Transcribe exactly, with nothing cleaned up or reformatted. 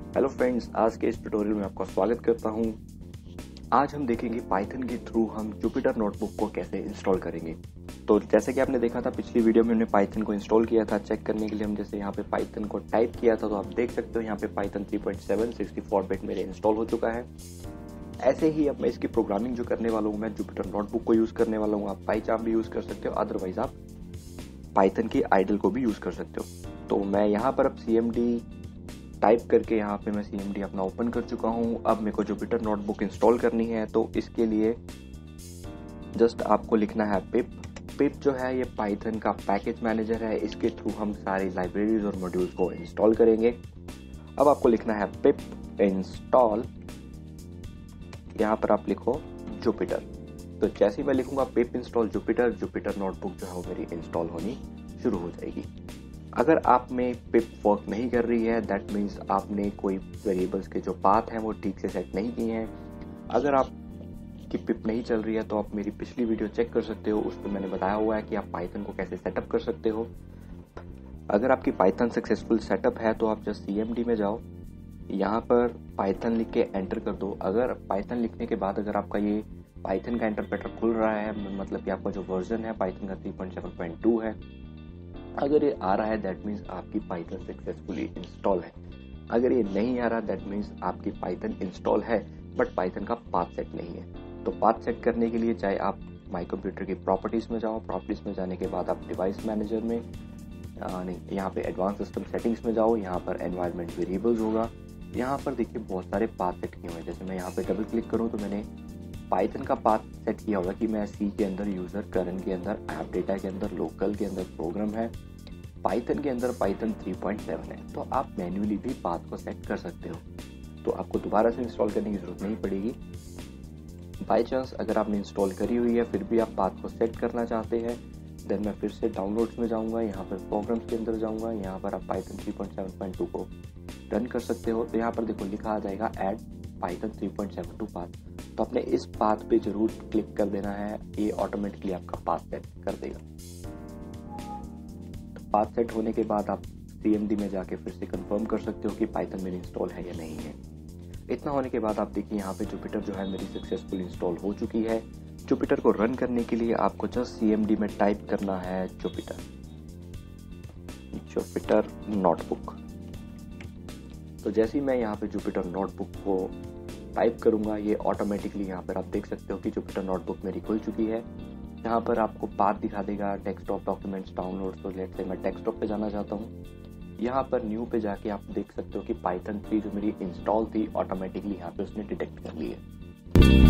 Hello friends, आज के इस ट्यूटोरियल में आपका स्वागत करता हूं। आज हम देखेंगे पाइथन के थ्रू हम जुपिटर नोटबुक को कैसे इंस्टॉल करेंगे। तो जैसे कि आपने देखा था पिछली वीडियो में हमने पाइथन को इंस्टॉल किया था। चेक करने के लिए हम जैसे यहाँ पे पाइथन को टाइप किया था तो आप देख सकते हो यहाँ पे python three point seven sixty four bit मेरे इंस्टॉल हो चुका है। ऐसे ही अब मैं इसकी प्रोग्रामिंग जो करने वाला हूँ, मैं जुपिटर नोटबुक को यूज़ करने वाला हूँ। आप पाइचार्म भी यूज़ कर सकते हो, अदरवाइज आप पाइथन की आइडल को भी यूज़ कर सकते हो। तो मैं यहाँ पर अब सी एम डी टाइप करके यहाँ पे मैं सी एम डी अपना ओपन कर चुका हूँ। अब मेरे को जुपिटर नोटबुक इंस्टॉल करनी है, तो इसके लिए जस्ट आपको लिखना है पिप। पिप जो है ये पाइथन का पैकेज मैनेजर है, इसके थ्रू हम सारी लाइब्रेरीज और मॉड्यूल्स को इंस्टॉल करेंगे। अब आपको लिखना है पिप इंस्टॉल, यहाँ पर आप लिखो जुपिटर। तो जैसे ही मैं लिखूंगा pip install Jupyter, Jupyter notebook जो है वो मेरी इंस्टॉल होनी शुरू हो जाएगी। अगर आप में पिप वर्क नहीं कर रही है, दैट मीन्स आपने कोई वेरिएबल्स के जो पाथ हैं वो ठीक से सेट नहीं किए हैं। अगर आप की पिप नहीं चल रही है तो आप मेरी पिछली वीडियो चेक कर सकते हो, उस पर मैंने बताया हुआ है कि आप पाइथन को कैसे सेटअप कर सकते हो। अगर आपकी पाइथन सक्सेसफुल सेटअप है तो आप जस्ट सी एम डी में जाओ, यहाँ पर पाइथन लिख के एंटर कर दो। अगर पाइथन लिखने के बाद अगर आपका ये पाइथन का इंटरप्रेटर खुल रहा है, मतलब कि आपका जो वर्जन है पाइथन का three point seven point two है, अगर ये आ रहा है दैट मीन्स आपकी पाइथन सक्सेसफुली इंस्टॉल है। अगर ये नहीं आ रहा दैट मीन्स आपकी पाइथन इंस्टॉल है बट पाइथन का पाथ सेट नहीं है। तो पाथ सेट करने के लिए चाहे आप माई कंप्यूटर की प्रॉपर्टीज में जाओ, प्रॉपर्टीज में जाने के बाद आप डिवाइस मैनेजर में आ, नहीं यहाँ पे एडवांस सिस्टम सेटिंग्स में जाओ, यहाँ पर एनवायरनमेंट वेरिएबल्स होगा। यहाँ पर देखिए बहुत सारे पाथ सेट किए हुए हैं। जैसे मैं यहाँ पे डबल क्लिक करूँ तो मैंने पाइथन का पाथ सेट किया होगा कि मैं सी के अंदर यूजर, करंट के अंदर ऐप डेटा के अंदर लोकल के अंदर प्रोग्राम है, पाइथन के अंदर पाइथन थ्री पॉइंट सेवन है। तो आप मैन्युअली भी पाथ को सेट कर सकते हो, तो आपको दोबारा से इंस्टॉल करने की जरूरत नहीं पड़ेगी। बाई चांस अगर आपने इंस्टॉल करी हुई है फिर भी आप पाथ को सेट करना चाहते हैं, देन मैं फिर से डाउनलोड्स में जाऊंगा, यहाँ पर प्रोग्राम्स के अंदर जाऊंगा, यहाँ पर आप python three point seven point two को रन कर सकते हो। तो यहाँ पर देखो लिखा आ जाएगा add python three point seven two path. तो आपने इस पाथ पे जरूर क्लिक कर देना है, ये ऑटोमेटिकली आपका पाथ सेट कर देगा। तो पाथ सेट होने के बाद आप सी एम डी में जाके फिर से कंफर्म कर सकते हो कि पाइथन मेरी इंस्टॉल है या नहीं है। इतना होने के बाद आप देखिए यहाँ पे जुपिटर जो है मेरी सक्सेसफुल इंस्टॉल हो चुकी है। जुपिटर को रन करने के लिए आपको जस्ट सी एम डी में टाइप करना है जुपिटर, जुपिटर नोटबुक। तो जैसे ही मैं यहाँ पे जुपिटर नोटबुक को टाइप करूंगा, ये ऑटोमेटिकली यहाँ पर आप देख सकते हो कि जुपिटर नोटबुक मेरी खुल चुकी है। यहाँ पर आपको पाथ दिखा देगा डेस्कटॉप डॉक्यूमेंट्स डाउनलोड। तो लेट्स से मैं डेस्कटॉप पे जाना चाहता हूँ, यहाँ पर न्यू पे जाके आप देख सकते हो कि पाइथन थ्री जो मेरी इंस्टॉल थी ऑटोमेटिकली यहाँ पे उसने डिटेक्ट कर ली है।